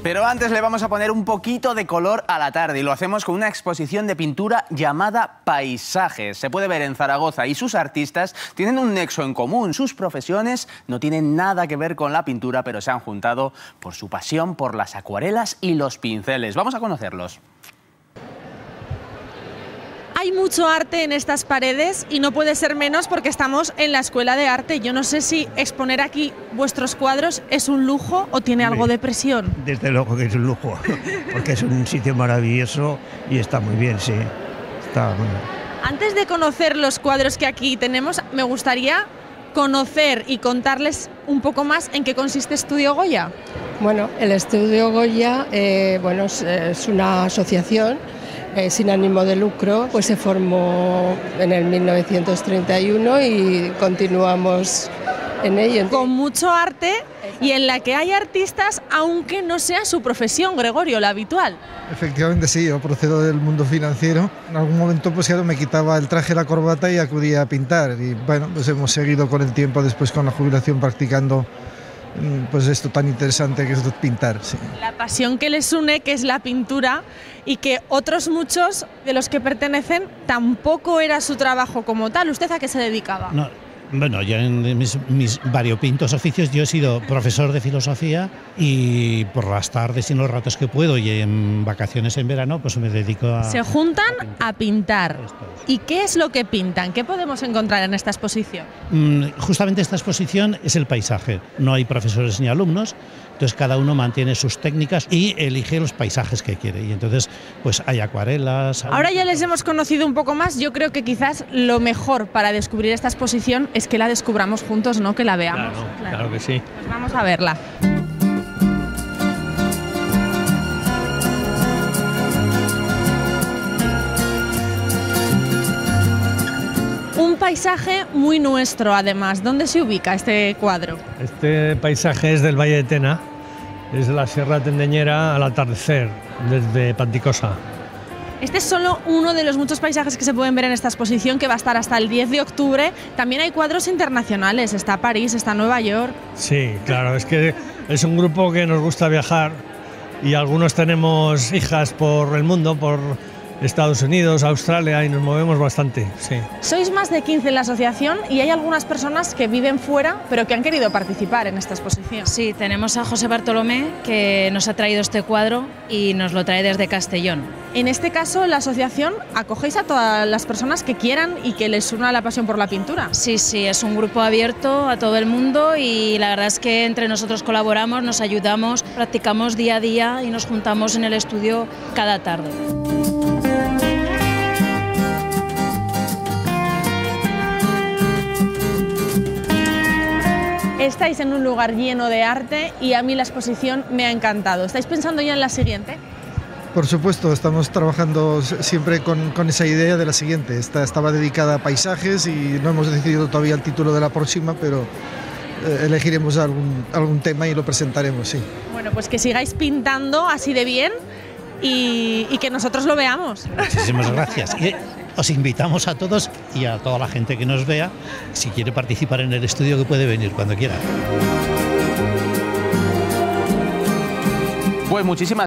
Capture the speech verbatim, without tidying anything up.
Pero antes le vamos a poner un poquito de color a la tarde y lo hacemos con una exposición de pintura llamada Paisajes. Se puede ver en Zaragoza y sus artistas tienen un nexo en común. Sus profesiones no tienen nada que ver con la pintura, pero se han juntado por su pasión por las acuarelas y los pinceles. Vamos a conocerlos. Hay mucho arte en estas paredes y no puede ser menos porque estamos en la Escuela de Arte. Yo no sé si exponer aquí vuestros cuadros es un lujo o tiene algo de presión. Desde luego que es un lujo, porque es un sitio maravilloso y está muy bien, sí. Está muy bien. Antes de conocer los cuadros que aquí tenemos, me gustaría conocer y contarles un poco más en qué consiste Estudio Goya. Bueno, el Estudio Goya eh, bueno, es, es una asociación Eh, sin ánimo de lucro, pues se formó en el mil novecientos treinta y uno y continuamos en ello. Con mucho arte y en la que hay artistas, aunque no sea su profesión, Gregorio, la habitual. Efectivamente sí, yo procedo del mundo financiero. En algún momento pues ya me quitaba el traje, la corbata y acudía a pintar. Y bueno, pues hemos seguido con el tiempo, después con la jubilación, practicando pues esto tan interesante que es pintar. Sí. La pasión que les une, que es la pintura, y que otros muchos de los que pertenecen tampoco era su trabajo como tal. ¿Usted a qué se dedicaba? No, bueno, yo en mis, mis variopintos oficios yo he sido profesor de filosofía y por las tardes y los ratos que puedo y en vacaciones en verano pues me dedico a... Se juntan a pintar. A pintar. ¿Y qué es lo que pintan? ¿Qué podemos encontrar en esta exposición? Mm, justamente esta exposición es el paisaje. No hay profesores ni alumnos, entonces cada uno mantiene sus técnicas y elige los paisajes que quiere. Y entonces pues hay acuarelas... Ahora ya les hemos conocido un poco más. Yo creo que quizás lo mejor para descubrir esta exposición es que la descubramos juntos, ¿no? Que la veamos. Claro, claro, claro que sí. Pues vamos a verla. Un paisaje muy nuestro, además. ¿Dónde se ubica este cuadro? Este paisaje es del Valle de Tena, es de la Sierra Tendeñera al atardecer, desde Panticosa. Este es solo uno de los muchos paisajes que se pueden ver en esta exposición, que va a estar hasta el diez de octubre. También hay cuadros internacionales, está París, está Nueva York. Sí, claro, es que es un grupo que nos gusta viajar y algunos tenemos hijas por el mundo, por Estados Unidos, Australia, y nos movemos bastante, sí. Sois más de quince en la asociación y hay algunas personas que viven fuera, pero que han querido participar en esta exposición. Sí, tenemos a José Bartolomé, que nos ha traído este cuadro y nos lo trae desde Castellón. En este caso, la asociación acogéis a todas las personas que quieran y que les una la pasión por la pintura. Sí, sí, es un grupo abierto a todo el mundo y la verdad es que entre nosotros colaboramos, nos ayudamos, practicamos día a día y nos juntamos en el estudio cada tarde. Estáis en un lugar lleno de arte y a mí la exposición me ha encantado. ¿Estáis pensando ya en la siguiente? Por supuesto, estamos trabajando siempre con, con esa idea de la siguiente. Esta estaba dedicada a paisajes y no hemos decidido todavía el título de la próxima, pero eh, elegiremos algún, algún tema y lo presentaremos, sí. Bueno, pues que sigáis pintando así de bien y, y que nosotros lo veamos. Muchísimas gracias. Y os invitamos a todos y a toda la gente que nos vea, si quiere participar en el estudio, que puede venir cuando quiera. Pues muchísimas